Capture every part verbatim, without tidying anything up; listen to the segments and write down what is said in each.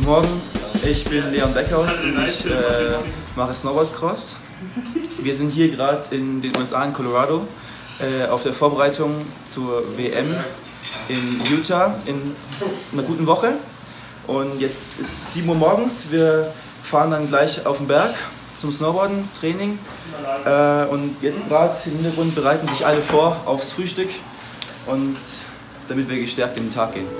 Morgen, ich bin Leon Beckhaus und ich äh, mache Snowboardcross. Wir sind hier gerade in den U S A, in Colorado, äh, auf der Vorbereitung zur W M in Utah in einer guten Woche. Und jetzt ist sieben Uhr morgens, wir fahren dann gleich auf den Berg zum Snowboarden, Training. Äh, und jetzt gerade im Hintergrund bereiten sich alle vor aufs Frühstück, und damit wir gestärkt in den Tag gehen.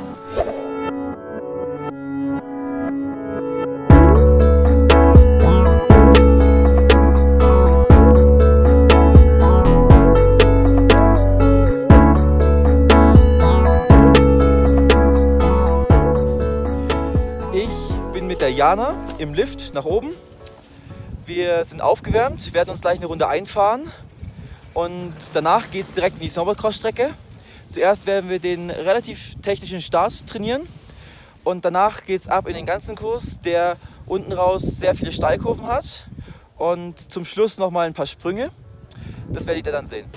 Ich bin mit der Jana im Lift nach oben. Wir sind aufgewärmt, werden uns gleich eine Runde einfahren und danach geht es direkt in die Snowboardcross-Strecke. Zuerst werden wir den relativ technischen Start trainieren und danach geht es ab in den ganzen Kurs, der unten raus sehr viele Steilkurven hat, und zum Schluss noch mal ein paar Sprünge. Das werdet ihr dann sehen.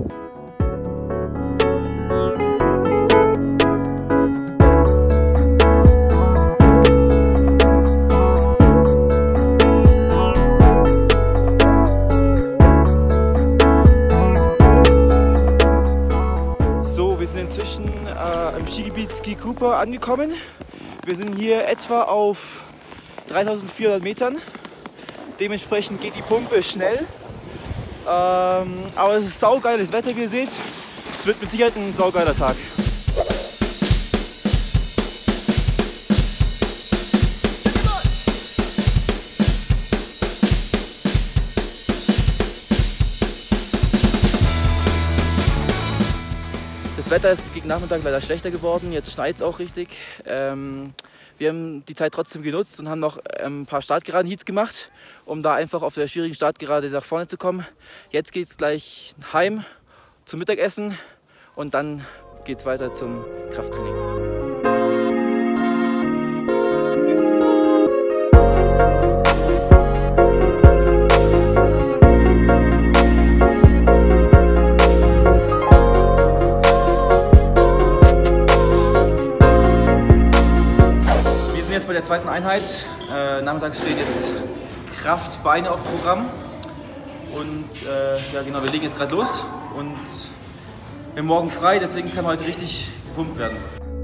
Inzwischen äh, im Skigebiet Ski Cooper angekommen. Wir sind hier etwa auf dreitausendvierhundert Metern. Dementsprechend geht die Pumpe schnell. Ähm, aber es ist saugeiles Wetter, wie ihr seht. Es wird mit Sicherheit ein saugeiler Tag. Das Wetter ist gegen Nachmittag leider schlechter geworden, jetzt schneit es auch richtig. Ähm, wir haben die Zeit trotzdem genutzt und haben noch ein paar Startgeraden-Heats gemacht, um da einfach auf der schwierigen Startgerade nach vorne zu kommen. Jetzt geht es gleich heim zum Mittagessen und dann geht es weiter zum Krafttraining. Jetzt bei der zweiten Einheit. Äh, nachmittags stehen jetzt Kraftbeine auf Programm. Und äh, ja genau, wir legen jetzt gerade los. Und wir haben morgen frei, deswegen kann heute richtig gepumpt werden.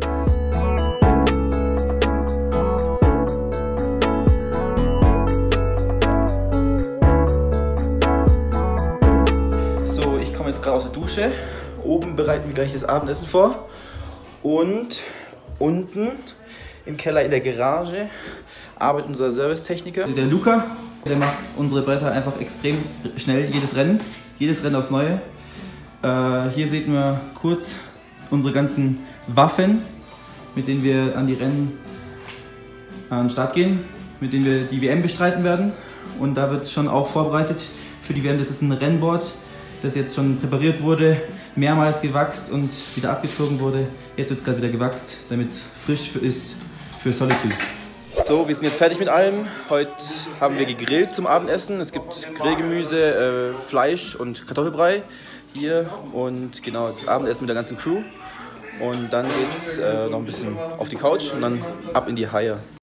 So, ich komme jetzt gerade aus der Dusche. Oben bereiten wir gleich das Abendessen vor. Und unten im Keller in der Garage arbeitet unser Servicetechniker. Der Luca, der macht unsere Bretter einfach extrem schnell, jedes Rennen, jedes Rennen aufs Neue. Äh, hier sehen wir kurz unsere ganzen Waffen, mit denen wir an die Rennen an den Start gehen, mit denen wir die W M bestreiten werden. Und da wird schon auch vorbereitet für die W M. Das ist ein Rennboard, das jetzt schon präpariert wurde, mehrmals gewachst und wieder abgezogen wurde. Jetzt wird es gerade wieder gewachst, damit es frisch ist für Solitude. So, wir sind jetzt fertig mit allem. Heute haben wir gegrillt zum Abendessen. Es gibt Grillgemüse, äh, Fleisch und Kartoffelbrei hier, und genau das Abendessen mit der ganzen Crew. Und dann geht's äh, noch ein bisschen auf die Couch und dann ab in die Haie.